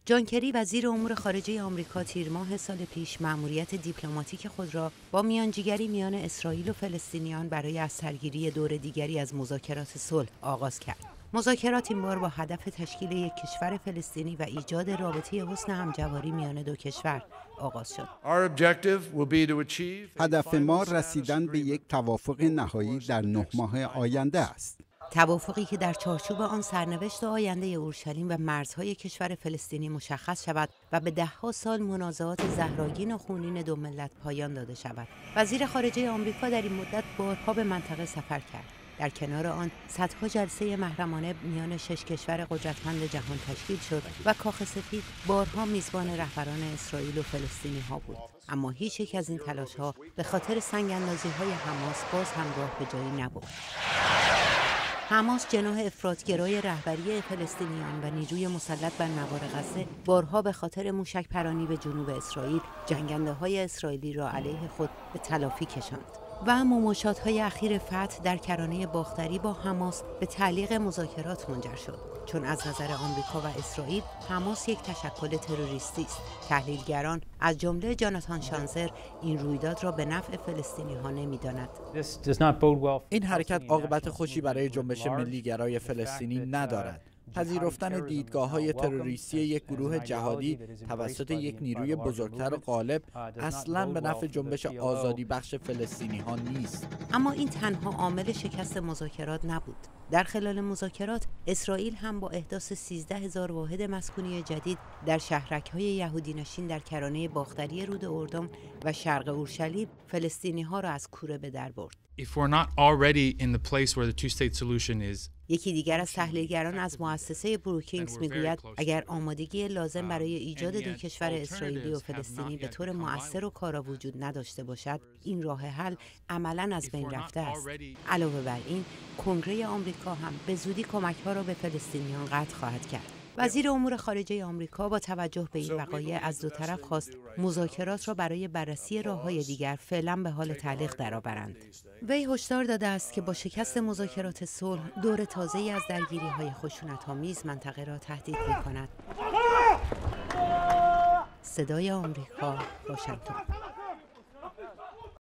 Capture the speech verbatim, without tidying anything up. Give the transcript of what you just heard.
جان کری وزیر امور خارجه آمریکا تیر ماه سال پیش مأموریت دیپلماتیک خود را با میانجیگری میان اسرائیل و فلسطینیان برای از سرگیری دور دیگری از مذاکرات صلح آغاز کرد. مذاکرات این بار با هدف تشکیل یک کشور فلسطینی و ایجاد رابطه حسن همجواری میان دو کشور آغاز شد. هدف ما رسیدن به یک توافق نهایی در نه ماه آینده است. توافقی که در چارچوب آن سرنوشت آینده اورشلیم و مرزهای کشور فلسطینی مشخص شود و به دهها سال منازعات زهراگین و خونین دو ملت پایان داده شود. وزیر خارجه آمریکا در این مدت بارها به منطقه سفر کرد. در کنار آن صدها جلسه محرمانه میان شش کشور قدرتمند جهان تشکیل شد و کاخ سفید بارها میزبان رهبران اسرائیل و فلسطینی ها بود. اما هیچ یک از این تلاش ها به خاطر سنگ اندازی های حماس باز هم راه به جایی نبرد. حماس جناح افراط‌گرای رهبری فلسطینیان و نیروی مسلط بر نوار غزه بارها به خاطر موشک پرانی به جنوب اسرائیل جنگنده‌های اسرائیلی را علیه خود به تلافی کشاند و مماشات‌های اخیر فتح در کرانه باختری با حماس به تعلیق مذاکرات منجر شد، چون از نظر آمریکا و اسرائیل حماس یک تشکل تروریستی است. تحلیلگران از جمله جاناتان شانزر این رویداد را به نفع فلسطینی‌ها نمی‌داند. این حرکت عاقبت خوشی برای جنبش ملی‌گرای فلسطینی ندارد. پذیرفتن دیدگاه‌های تروریستی یک گروه جهادی توسط یک نیروی بزرگتر و غالب اصلاً به نفع جنبش آزادی بخش فلسطینی‌ها نیست. اما این تنها عامل شکست مذاکرات نبود. در خلال مذاکرات اسرائیل هم با احداث سیزده هزار واحد مسکونی جدید در شهرک‌های یهودی نشین در کرانه باختری رود اردن و شرق اورشلیم فلسطینی‌ها را از کوره به در برد. یکی دیگر از تحلیلگران از مؤسسه بروکینگز میگوید اگر آمادگی لازم برای ایجاد دو کشور اسرائیلی و فلسطینی به طور مؤثر و کارا وجود نداشته باشد، این راه حل عملاً از بین رفته است. علاوه بر این، کنگره آمریکا هم به زودی کمک‌ها را به فلسطینیان قطع خواهد کرد. وزیر امور خارجه آمریکا با توجه به این وقایع از دو طرف خواست مذاکرات را برای بررسی راه‌های دیگر فعلا به حال تعلیق درآورند. وی هشدار داده است که با شکست مذاکرات صلح دور تازه‌ای از درگیری‌های خشونت‌آمیز منطقه را تهدید می‌کند. صدای آمریکا، واشنگتن.